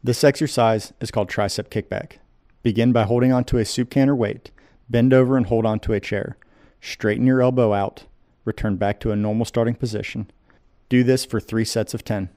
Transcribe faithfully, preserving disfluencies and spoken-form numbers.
This exercise is called Tricep Kickback. Begin by holding onto a soup can or weight. Bend over and hold onto a chair. Straighten your elbow out. Return back to a normal starting position. Do this for three sets of ten.